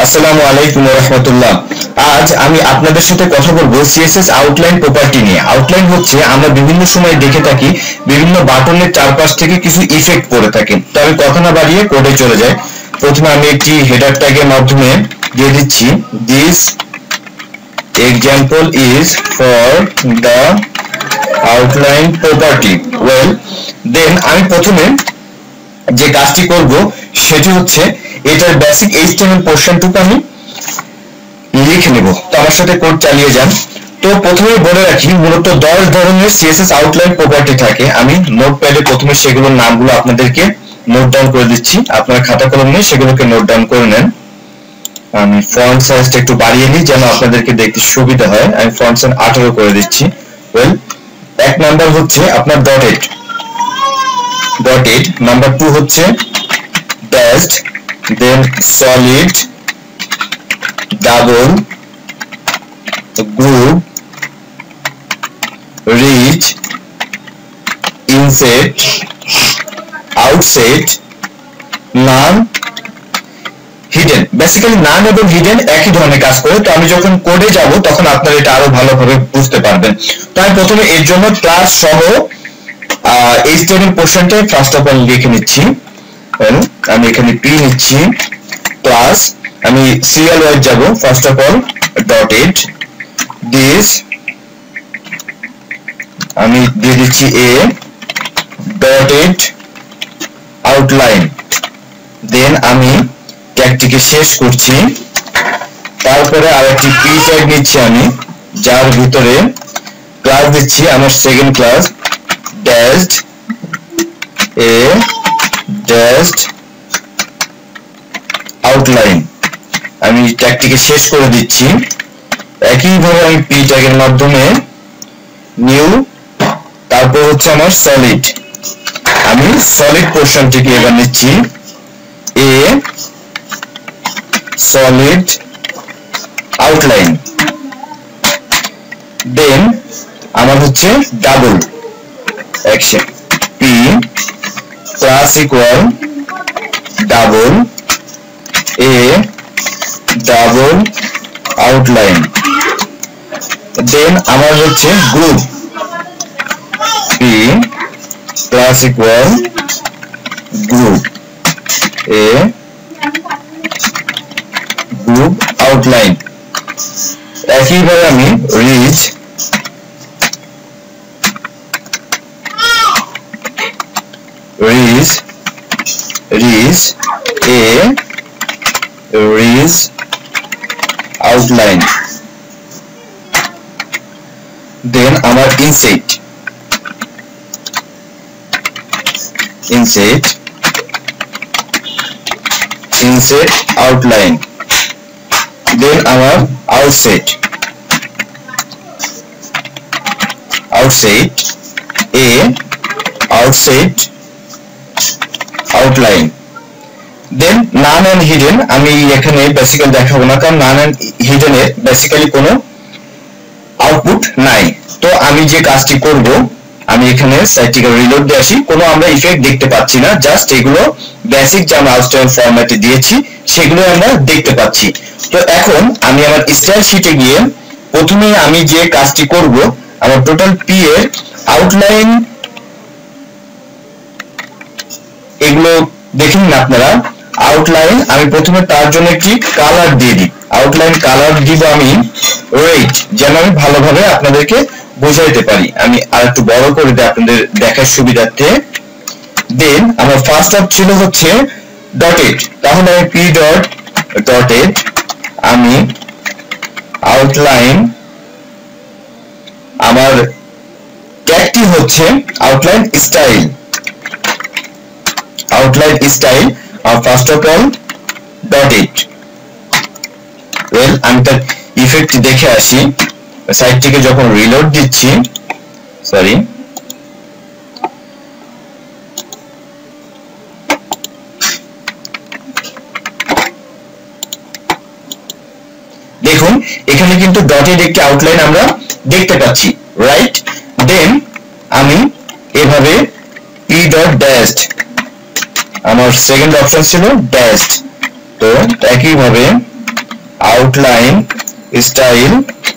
আসসালামু আলাইকুম ওয়া রাহমাতুল্লাহ। আজ আমি আপনাদের সাথে কথা বলবো সিএসএস আউটলাইন প্রপার্টি নিয়ে। আউটলাইন হচ্ছে আমরা বিভিন্ন সময় দেখে থাকি বিভিন্ন বাটনের চারপাশ থেকে কিছু ইফেক্ট পড়ে থাকে। তো আমি কথা না বাড়িয়ে কোডে চলে যাই। প্রথমে আমি একটি হেডার ট্যাগের মাধ্যমে দিয়ে দিচ্ছি this example is for the outline property. Well then আমি প্রথমে যে কাজটি করব সেটি হচ্ছে এটার বেসিক এইচটিএমএল পোরশনটুকু আমি লিখে নেব। তো আমার সাথে কোড চালিয়ে যান। তো প্রথমে বলে রাখি মূলত 10 ধরনের সিএসএস আউটলাইন প্রপার্টি থাকে। আমি নোটপ্যাডে প্রথমে সেগুলোর নামগুলো আপনাদেরকে নোট ডাউন করে দিচ্ছি। আপনারা খাতা কলম নিয়ে সেগুলোকে নোট ডাউন করে নেন। আমি ফন্ট সাইজটা একটু বাড়িয়ে নিই যেন আপনাদেরকে দেখতে সুবিধা হয়। আমি ফন্ট সাইজ 18 করে দিচ্ছি। ওয়েল, এক নাম্বার হচ্ছে আপনার ডটেড, নাম্বার 2 হচ্ছে dashed, then solid, double, groove, ridge, inset, outset, none, hidden. Basically none এবং হিডেন একই ধরনের কাজ করে। তো আমি যখন কোডে যাব তখন আপনারা এটা আরো ভালোভাবে বুঝতে পারবেন। তো আমি প্রথমে এর জন্য ক্লাস সহ এইচটিএমএল পোরশনটা ফার্স্ট অফ অল লিখে নিচ্ছি। আমি এখানে পি নিচ্ছি ক্লাস, আমি সিরিয়াল ওয়াইজ যাব। First of all dotted this, আমি দিয়ে দিচ্ছি এ ডটেড আউটলাইন, দেন আমি ট্যাগটিকে শেষ করছি। তারপরে আরেকটি পি ট্যাগ নিচ্ছি আমি, যার ভিতরে ক্লাস দিচ্ছি আমার second class dashed a dashed outline, আমি ট্যাগটিকে শেষ করে দিচ্ছি। একইভাবে আমি পি ট্যাগের মাধ্যমে নিউ, তারপর হচ্ছে আমার সলিড, আমি সলিড পোরশনটিকে এবার নিচ্ছি এ সলিড আউটলাইন, দেন আমার হচ্ছে double action P class equal double a double outline, then আমার হচ্ছে group P class equal group a group outline. একইভাবে আমি ridge a ridge outline, then আমার ইনসেট আউটলাইন, দেন আমার outset a outset outline, then none and hidden. আমি এখানে basically দেখাবো না, কারণ নান এন্ড হিডেনের বেসিক্যালি কোনো আউটপুট নাই। তো আমি যে কাজটি করব, আমি এখানে সাইটটিকে রিলোড দিয়ে আসি। কোনো আমরা ইফেক্ট দেখতে পাচ্ছি না, জাস্ট এগুলো বেসিক যে আমরা আউটলাইন ফরম্যাটে দিয়েছি সেগুলো আমরা দেখতে পাচ্ছি। তো এখন আমি আমার স্টাইল শীটে গিয়ে প্রথমে আমি যে কাজটি করব, আমার টোটাল পি এর আউটলাইন এগুলো দেখে নিন আপনারা। আউটলাইন আমি প্রথমে তার জন্য একটি কালার দিয়ে দিই। আউটলাইন কালার দিব আমি রেড, যেন আমি ভালোভাবে আপনাদেরকে বোঝাইতে পারি। আমি আর একটু বড় করে দিই আপনাদের দেখার সুবিধার্থে। দেন আমার ফার্স্ট অফ ছিল হচ্ছে ডটেড, তাহলে আমি পি ডটেড, আমি আউটলাইন, আমার ট্যাগটি হচ্ছে outline style, first of all dotted. Well, আমি তার ইফেক্ট দেখে আসি। সাইটটিকে যখন রিলোড দিচ্ছি, সরি, দেখুন এখানে কিন্তু ডটেড একটি আউটলাইন আমরা দেখতে পাচ্ছি, রাইট। দেন আমি এভাবে p ডট ড্যাশড, আমার সেকেন্ড অপশন ছিল ড্যাশড, তো একইভাবে আউটলাইন স্টাইল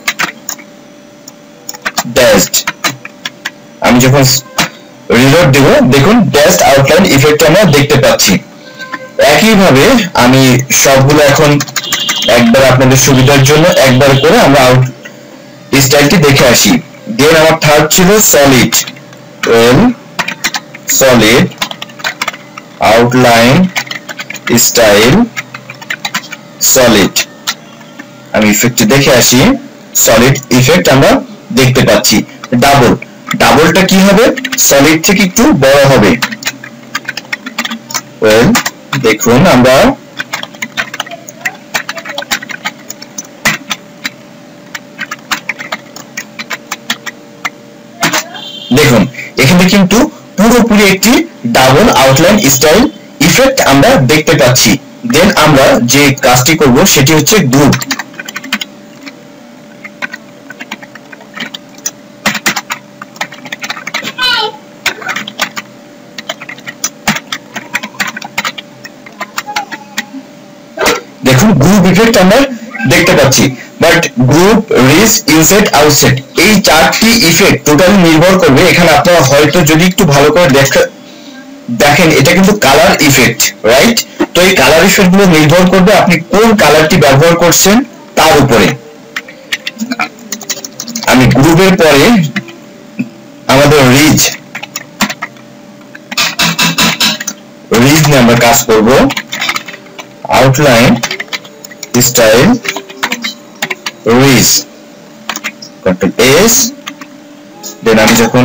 ড্যাশড। আমি যখন রিলোড দেব দেখুন ড্যাশড আউটলাইন ইফেক্ট আমরা দেখতে পাচ্ছি। একইভাবে আমি সবগুলো এখন একবার আপনাদের সুবিধার জন্য একবার করে আমরা আউট স্টাইলটি দেখে আসি। দেন আমার থার্ড ছিল solid, solid outline style solid. আমি ইফেক্টটি দেখে আসি। সলিড ইফেক্ট আমরা দেখতে পাচ্ছি। ডাবল, ডাবলটা কি হবে? সলিড থেকে একটু বড় হবে। দেখুন আমরা দেখুন এখানে কিন্তু পুরোপুরি একটি ডাবল আউটলাইন স্টাইল ইফেক্ট আমরা দেখতে পাচ্ছি। দেন আমরা যে কাজটি করব সেটি হচ্ছে গ্রুপ। দেখুন গ্রুপ ইফেক্ট আমরা দেখতে পাচ্ছি, but group, ridge, inset, outset এই চারটি ইফেক্ট টোটালি নির্ভর করবে। এখানে আপনারা হয়তো যদি একটু ভালো করে দেখেন এটা কিন্তু কালার ইফেক্ট, রাইট? তো এই কালার ইফেক্ট গুলো নির্ভর করবে আপনি কোন কালারটি ব্যবহার করছেন তার উপরে। আমি গ্রুপের পরে আমাদের রিজ নিয়ে আমরা কাজ করব। Outline style ridge, control S. Then আমি যখন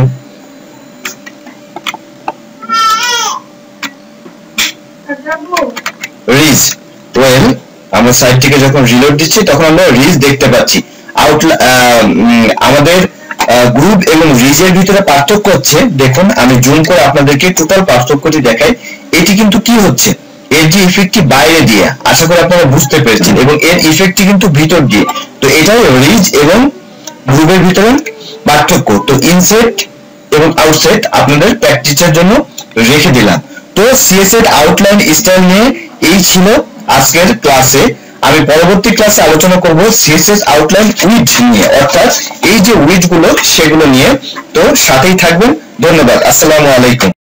রিজ, আমরা সাইটটিকে যখন রিলোড দিচ্ছি তখন আমরা রিজ দেখতে পাচ্ছি। আমাদের গ্রুপ এবং রিজের ভিতরে পার্থক্য হচ্ছে, দেখুন আমি জুম করে আপনাদেরকে টোটাল পার্থক্যটি দেখাই। এটি কিন্তু কি হচ্ছে, এর যে ইফেক্টটি বাইরে দিয়ে, আশা করি আপনারা বুঝতে পেরেছেন, এবং এর ইফেক্টটি কিন্তু ভিতর দিয়ে। তো এটাই রিজ এবং গ্রুপের ভিতরে পার্থক্য। তো ইনসেট এবং আউটসেট আপনাদের প্র্যাকটিসের জন্য রেখে দিলাম। তো সিএসএস আউটলাইন স্টাইল নিয়ে এই ছিল আজকের ক্লাসে। আমি পরবর্তী ক্লাসে আলোচনা করব সিএসএস আউটলাইন উইড নিয়ে, অর্থাৎ এই যে উইড গুলো সেগুলো নিয়ে। তো সাথেই থাকবেন। ধন্যবাদ। আসসালামু আলাইকুম।